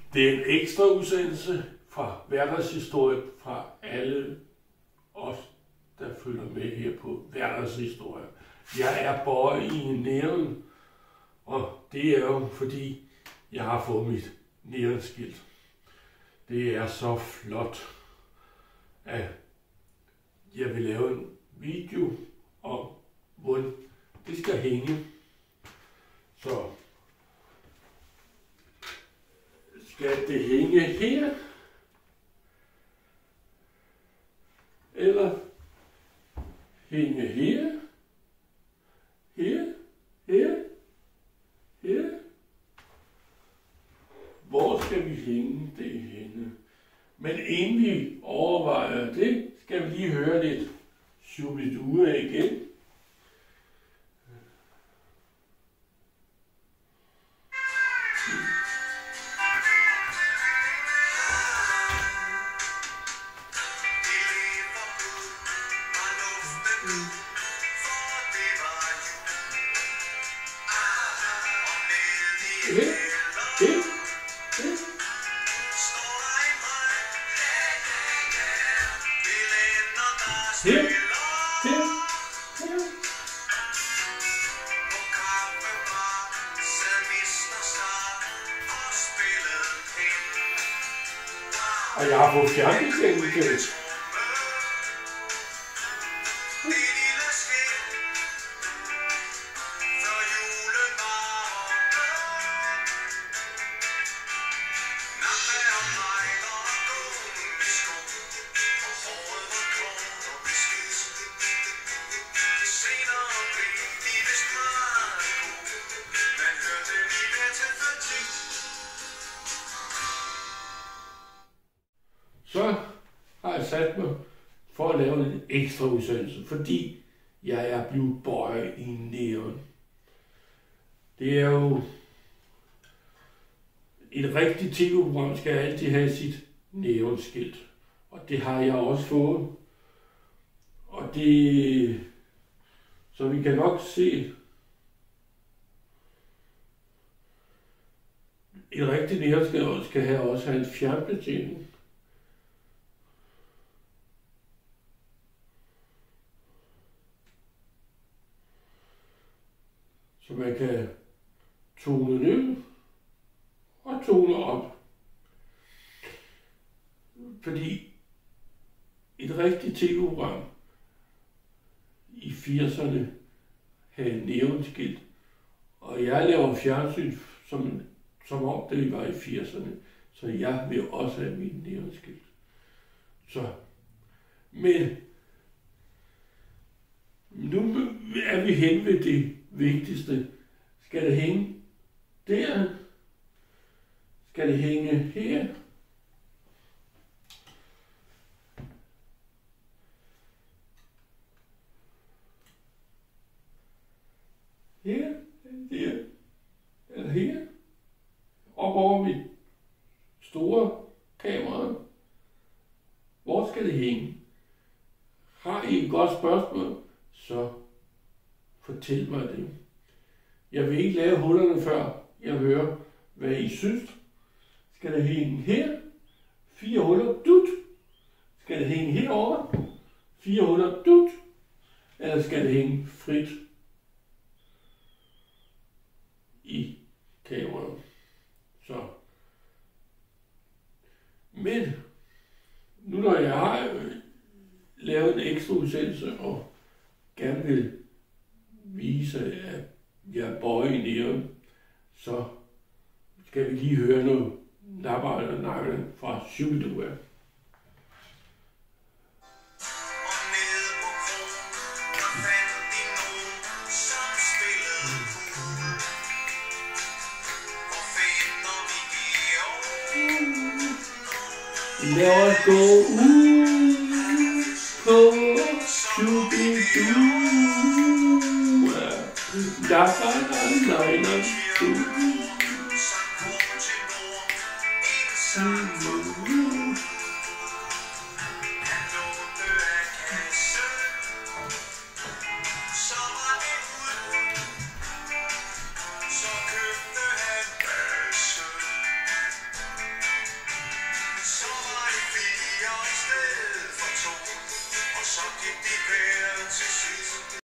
Det er en ekstra udsendelse fra hverdagshistorie fra alle os, der følger med her på hverdagshistorie. Jeg er Bøje i Nærum, og det er jo fordi, jeg har fået mit Nærumskilt. Det er så flot, at jeg vil lave en video om, hvordan det skal hænge. Så skal det hænge her, eller hænge her, her, her, her? Hvor skal vi hænge det henne? Men inden vi overvejer det, skal vi lige høre lidt Shubidua igen. Og jeg har fået fjernbetjening. Så har jeg sat mig for at lave en ekstra udsendelse, fordi jeg er blevet Bøje i Nærum. Det er jo et rigtigt tv-program, skal altid have sit Nærumskilt. Og det har jeg også fået. Og det, så vi kan nok se, et rigtigt Nærumskilt skal også have en fjernbetjening. Så man kan tone ned og tone op. Fordi et rigtigt tv-program i 80'erne havde Nærumskilt, og jeg laver fjernsyn som om det var i 80'erne, så jeg vil også have min Nærumskilt. Så, men nu er vi hen ved det vigtigste. Skal det hænge der? Skal det hænge her? Her? Her? Eller her? Op over mit store kamera. Hvor skal det hænge? Har I et godt spørgsmål, så fortæl mig det. Jeg vil ikke lave hullerne før jeg hører, hvad I synes. Skal det hænge her? 4 huller, dut. Skal det hænge herovre? 4 huller, dut. Eller skal det hænge frit i kameraet? Så. Men nu når jeg har lavet en ekstra udsendelse og gerne vil vise, at jeg er Bøje i Nærum, så skal vi lige høre noget napper eller nakke fra Shubidua. Lad os gå ud på Shubidua. Da da da da da da.